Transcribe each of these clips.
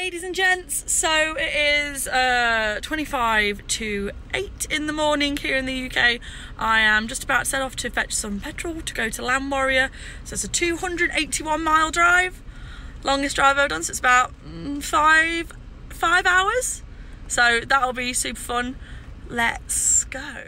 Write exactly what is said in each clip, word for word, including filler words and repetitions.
ladies and gents, so it is uh, twenty-five to eight in the morning here in the U K. I am just about to set off to fetch some petrol to go to Landwarrior. So it's a two hundred eighty-one mile drive, longest drive I've done, so it's about mm, five, five hours. So that'll be super fun. Let's go.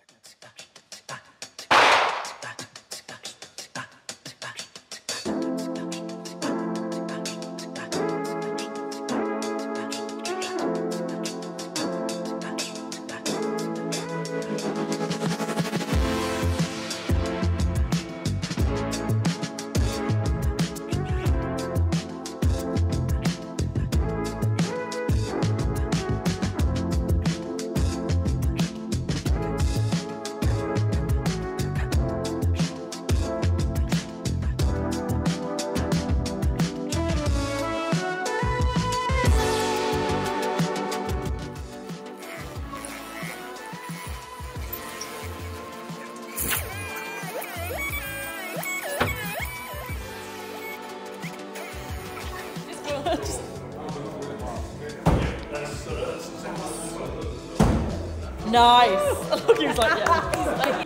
Nice. Look, he was like, yeah.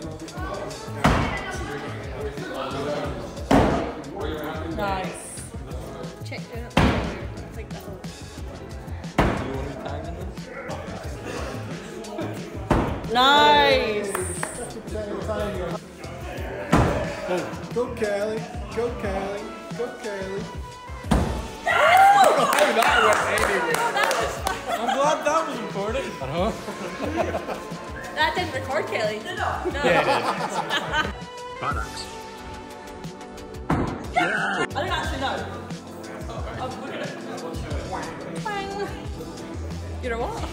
Nice. Check it out. Take that one. Do you want to be tagged in this? Nice. Oh, go Callie. Go Callie. Go Callie. Oh, that went anywhere. I'm glad that was recorded. Uh-huh. That didn't record, Kelly. Did it? No. Yeah, it did. Buttocks. Yeah. I don't actually know. Oh, we're gonna... Bang. You know what?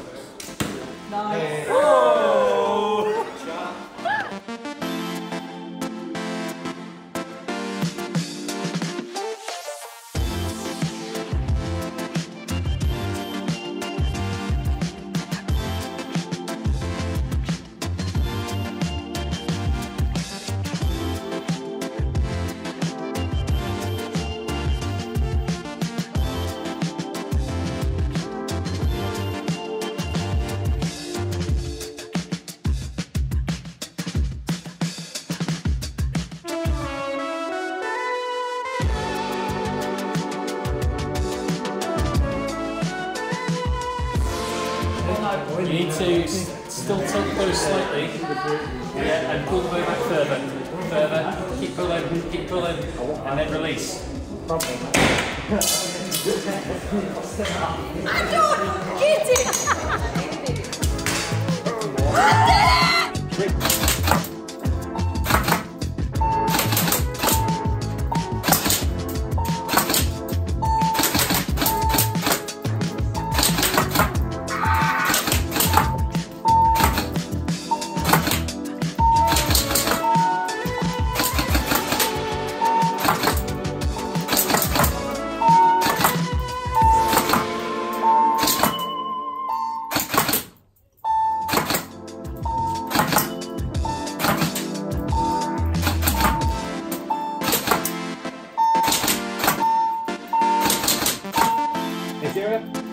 Nice. Oh. You need to still tilt those slightly, yeah, and pull the bow back further, further, keep pulling, keep pulling, and then release. I don't get it! I did it! Hey, Sarah.